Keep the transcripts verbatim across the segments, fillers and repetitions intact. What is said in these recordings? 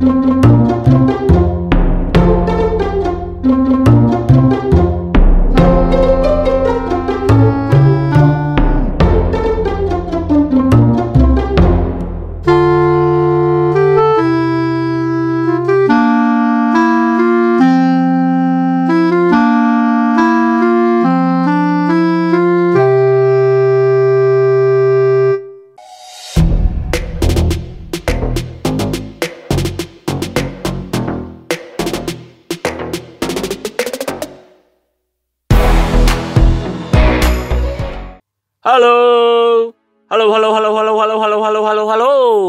Halo, halo, halo, halo, halo, halo, halo, halo, halo, halo.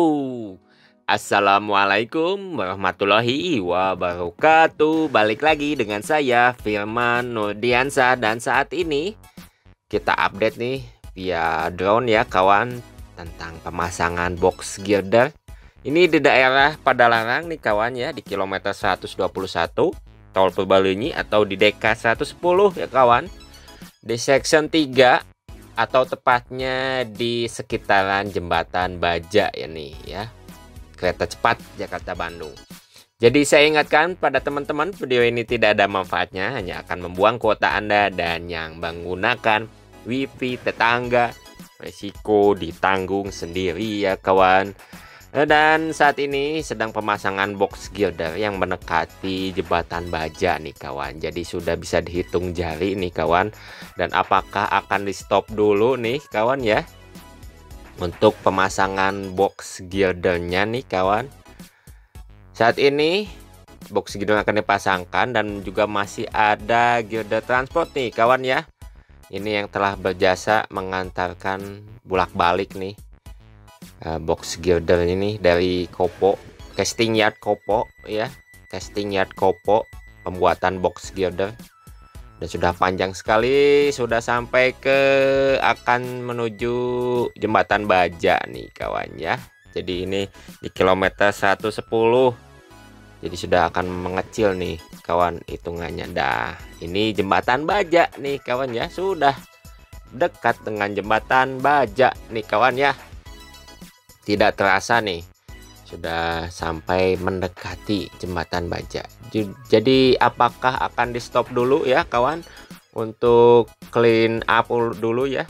Assalamualaikum warahmatullahi wabarakatuh. Balik lagi dengan saya Firman Nurdiansyah, dan saat ini kita update nih via drone ya kawan, tentang pemasangan box girder. Ini di daerah Padalarang nih kawan ya, di kilometer seratus dua puluh satu Tol Purbalenyi atau di D K seratus sepuluh ya kawan, di section tiga atau tepatnya di sekitaran Jembatan Baja ya nih ya, kereta cepat Jakarta Bandung. Jadi saya ingatkan pada teman-teman, video ini tidak ada manfaatnya, hanya akan membuang kuota Anda, dan yang menggunakan wifi tetangga resiko ditanggung sendiri ya kawan. Dan saat ini sedang pemasangan box girder yang mendekati Jembatan Baja nih kawan. Jadi sudah bisa dihitung jari nih kawan. Dan apakah akan di stop dulu nih kawan ya, untuk pemasangan box girdernya nih kawan. Saat ini box girder akan dipasangkan, dan juga masih ada girder transport nih kawan ya. Ini yang telah berjasa mengantarkan bolak-balik nih Uh, box girder ini dari Kopo, casting yard Kopo ya, casting yard Kopo pembuatan box girder. Dan sudah panjang sekali, sudah sampai ke akan menuju Jembatan Baja nih kawan ya. Jadi ini di kilometer seratus sepuluh, jadi sudah akan mengecil nih kawan hitungannya. Dah ini Jembatan Baja nih kawan ya, sudah dekat dengan Jembatan Baja nih kawan ya. Tidak terasa nih sudah sampai mendekati Jembatan Baja. Jadi apakah akan di stop dulu ya kawan, untuk clean up dulu ya,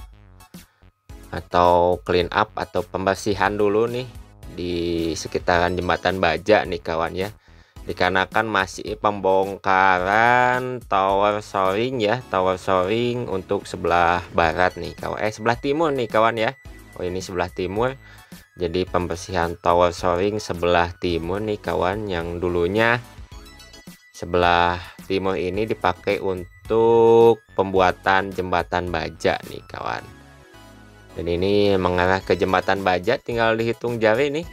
atau clean up atau pembersihan dulu nih di sekitaran Jembatan Baja nih kawan ya, dikarenakan masih pembongkaran tower shoring ya, tower shoring untuk sebelah barat nih kawan, eh sebelah timur nih kawan ya. Oh ini sebelah timur. Jadi pembersihan tower shoring sebelah timur nih kawan, yang dulunya sebelah timur ini dipakai untuk pembuatan Jembatan Baja nih kawan. Dan ini mengarah ke Jembatan Baja, tinggal dihitung jari nih.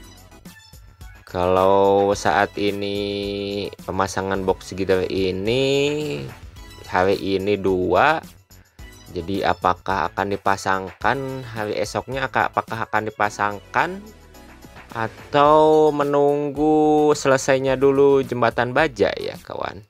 Kalau saat ini pemasangan box girder ini hari ini dua, jadi apakah akan dipasangkan hari esoknya, apakah akan dipasangkan atau menunggu selesainya dulu Jembatan Baja ya kawan.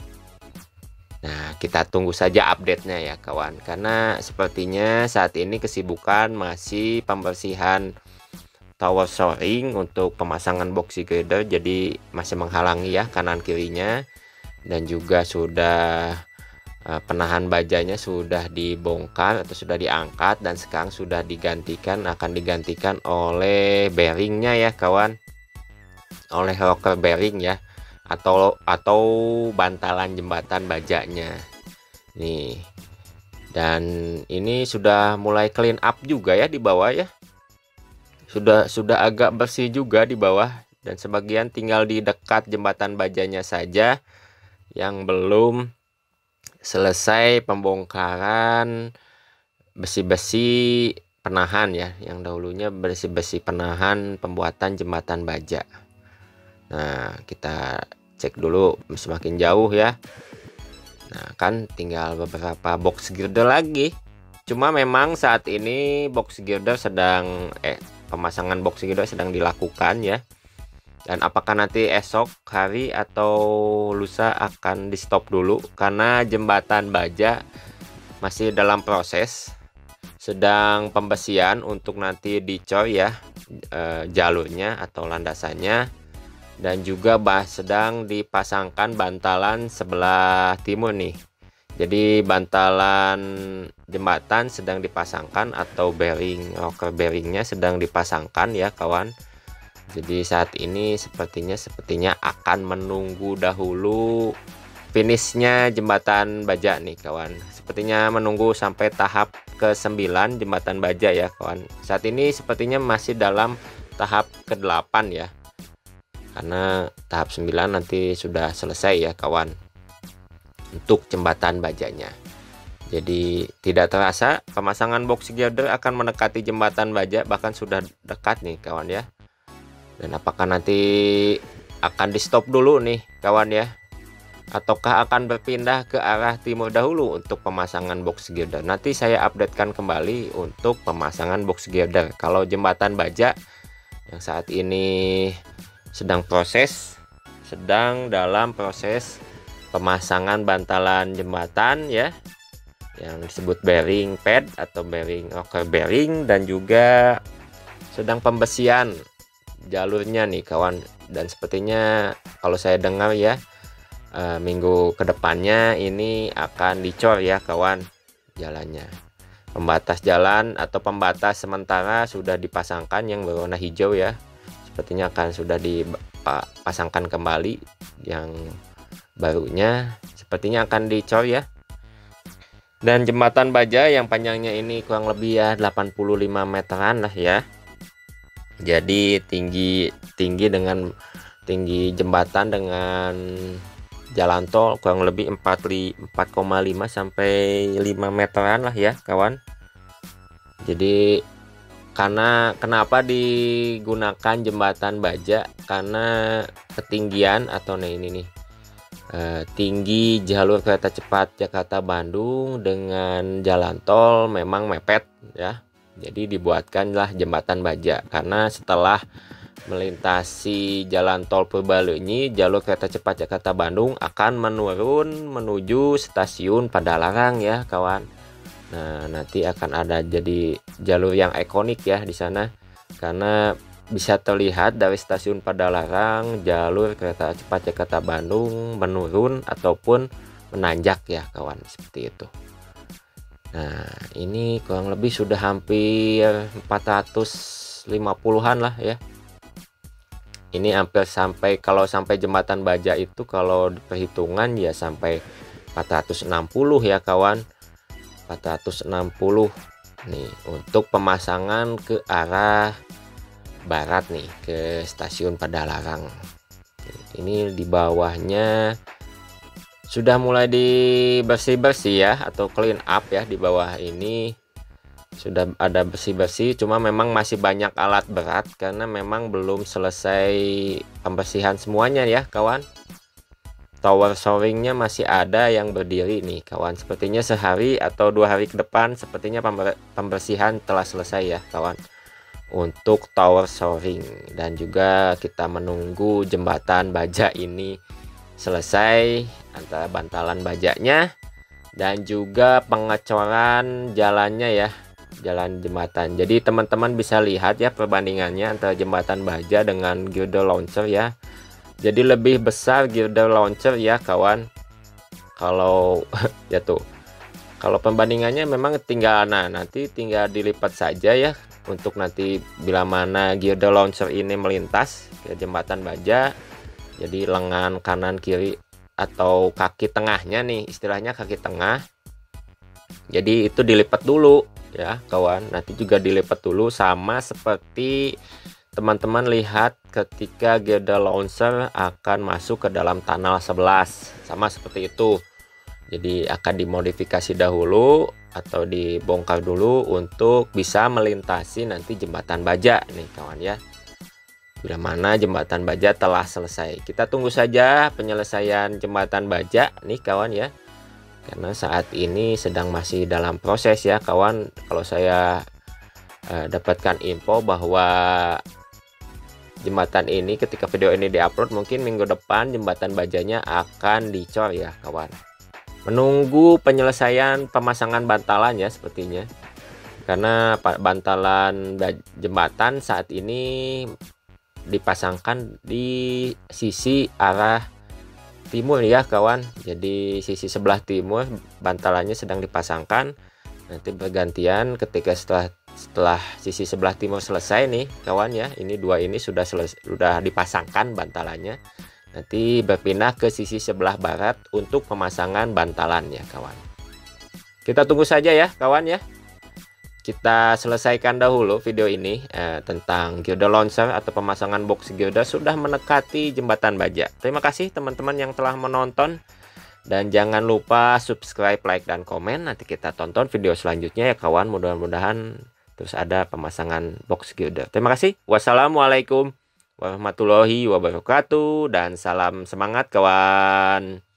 Nah kita tunggu saja update-nya ya kawan, karena sepertinya saat ini kesibukan masih pembersihan tower shoring untuk pemasangan box girder, jadi masih menghalangi ya kanan kirinya. Dan juga sudah penahan bajanya sudah dibongkar atau sudah diangkat, dan sekarang sudah digantikan, akan digantikan oleh bearingnya ya kawan, oleh rocker bearing ya, atau atau bantalan jembatan bajanya nih. Dan ini sudah mulai clean up juga ya di bawah ya, sudah sudah agak bersih juga di bawah, dan sebagian tinggal di dekat jembatan bajanya saja yang belum selesai pembongkaran besi-besi penahan ya, yang dahulunya besi-besi penahan pembuatan Jembatan Baja. Nah kita cek dulu semakin jauh ya. Nah kan tinggal beberapa box girder lagi, cuma memang saat ini box girder sedang eh pemasangan box girder sedang dilakukan ya. Dan apakah nanti esok hari atau lusa akan di stop dulu, karena Jembatan Baja masih dalam proses, sedang pembersihan untuk nanti dicor ya, e, jalurnya atau landasannya. dan juga bah sedang dipasangkan bantalan sebelah timur nih. Jadi bantalan jembatan sedang dipasangkan atau bearing rocker bearingnya sedang dipasangkan ya kawan. Jadi saat ini sepertinya sepertinya akan menunggu dahulu finishnya jembatan baja nih kawan. Sepertinya menunggu sampai tahap ke sembilan jembatan baja ya kawan. Saat ini sepertinya masih dalam tahap ke delapan ya. Karena tahap sembilan nanti sudah selesai ya kawan, untuk jembatan bajanya. Jadi tidak terasa pemasangan box girder akan mendekati jembatan baja, bahkan sudah dekat nih kawan ya. Dan apakah nanti akan di stop dulu nih kawan ya, ataukah akan berpindah ke arah timur dahulu untuk pemasangan box girder? Nanti saya updatekan kembali untuk pemasangan box girder. Kalau jembatan baja yang saat ini sedang proses sedang dalam proses pemasangan bantalan jembatan ya, yang disebut bearing pad atau bearing rocker bearing, dan juga sedang pembersihan jalurnya nih kawan. Dan sepertinya kalau saya dengar ya, eh, minggu kedepannya ini akan dicor ya kawan jalannya. Pembatas jalan atau pembatas sementara sudah dipasangkan yang berwarna hijau ya, sepertinya akan sudah dipasangkan kembali. Yang barunya sepertinya akan dicor ya. Dan jembatan baja yang panjangnya ini kurang lebih ya delapan puluh lima meteran lah ya. Jadi tinggi tinggi dengan tinggi jembatan dengan jalan tol kurang lebih empat koma lima sampai lima meteran lah ya kawan. Jadi karena kenapa digunakan jembatan baja, karena ketinggian atau nah ini nih eh, tinggi jalur kereta cepat Jakarta Bandung dengan jalan tol memang mepet ya. Jadi dibuatkanlah jembatan baja, karena setelah melintasi jalan tol Purbalenyi, jalur kereta cepat Jakarta Bandung akan menurun menuju stasiun Padalarang ya kawan. Nah, nanti akan ada jadi jalur yang ikonik ya di sana, karena bisa terlihat dari stasiun Padalarang jalur kereta cepat Jakarta Bandung menurun ataupun menanjak ya kawan, seperti itu. Nah, ini kurang lebih sudah hampir empat ratus lima puluhan lah ya. Ini hampir sampai, kalau sampai jembatan baja itu kalau perhitungan ya sampai empat ratus enam puluh ya kawan. empat ratus enam puluh nih untuk pemasangan ke arah barat nih ke stasiun Padalarang. Ini di bawahnya sudah mulai dibersih-bersih ya, atau clean up ya. Di bawah ini sudah ada bersih-bersih, cuma memang masih banyak alat berat karena memang belum selesai pembersihan semuanya ya kawan. Tower shoringnya masih ada yang berdiri nih kawan. Sepertinya sehari atau dua hari ke depan sepertinya pembersihan telah selesai ya kawan untuk tower shoring. Dan juga kita menunggu jembatan baja ini selesai, antara bantalan bajanya dan juga pengecoran jalannya ya, jalan jembatan. Jadi teman-teman bisa lihat ya perbandingannya antara jembatan baja dengan girder launcher ya. Jadi lebih besar girder launcher ya kawan. Kalau ya tuh, kalau pembandingannya memang tinggal, nah nanti tinggal dilipat saja ya, untuk nanti bila mana girder launcher ini melintas ke jembatan baja. Jadi lengan kanan kiri atau kaki tengahnya nih, istilahnya kaki tengah. Jadi itu dilipat dulu ya kawan. Nanti juga dilipat dulu, sama seperti teman-teman lihat ketika girder launcher akan masuk ke dalam tunnel sebelas, sama seperti itu. Jadi akan dimodifikasi dahulu atau dibongkar dulu untuk bisa melintasi nanti jembatan baja nih kawan ya. Bila mana jembatan baja telah selesai, kita tunggu saja penyelesaian jembatan baja nih kawan ya, karena saat ini sedang masih dalam proses ya kawan. Kalau saya eh, dapatkan info bahwa jembatan ini ketika video ini diupload mungkin minggu depan jembatan bajanya akan dicor ya kawan. Menunggu penyelesaian pemasangan bantalan ya sepertinya, karena bantalan jembatan saat ini dipasangkan di sisi arah timur ya kawan. Jadi sisi sebelah timur bantalannya sedang dipasangkan. Nanti bergantian ketika setelah setelah sisi sebelah timur selesai nih kawan ya. Ini dua ini sudah selesai, sudah dipasangkan bantalannya. Nanti berpindah ke sisi sebelah barat untuk pemasangan bantalan ya kawan. Kita tunggu saja ya kawan ya. Kita selesaikan dahulu video ini eh, tentang girder launcher atau pemasangan box girder sudah mendekati jembatan baja. Terima kasih teman-teman yang telah menonton. Dan jangan lupa subscribe, like, dan komen. Nanti kita tonton video selanjutnya ya kawan. Mudah-mudahan terus ada pemasangan box girder. Terima kasih. Wassalamualaikum warahmatullahi wabarakatuh. Dan salam semangat kawan.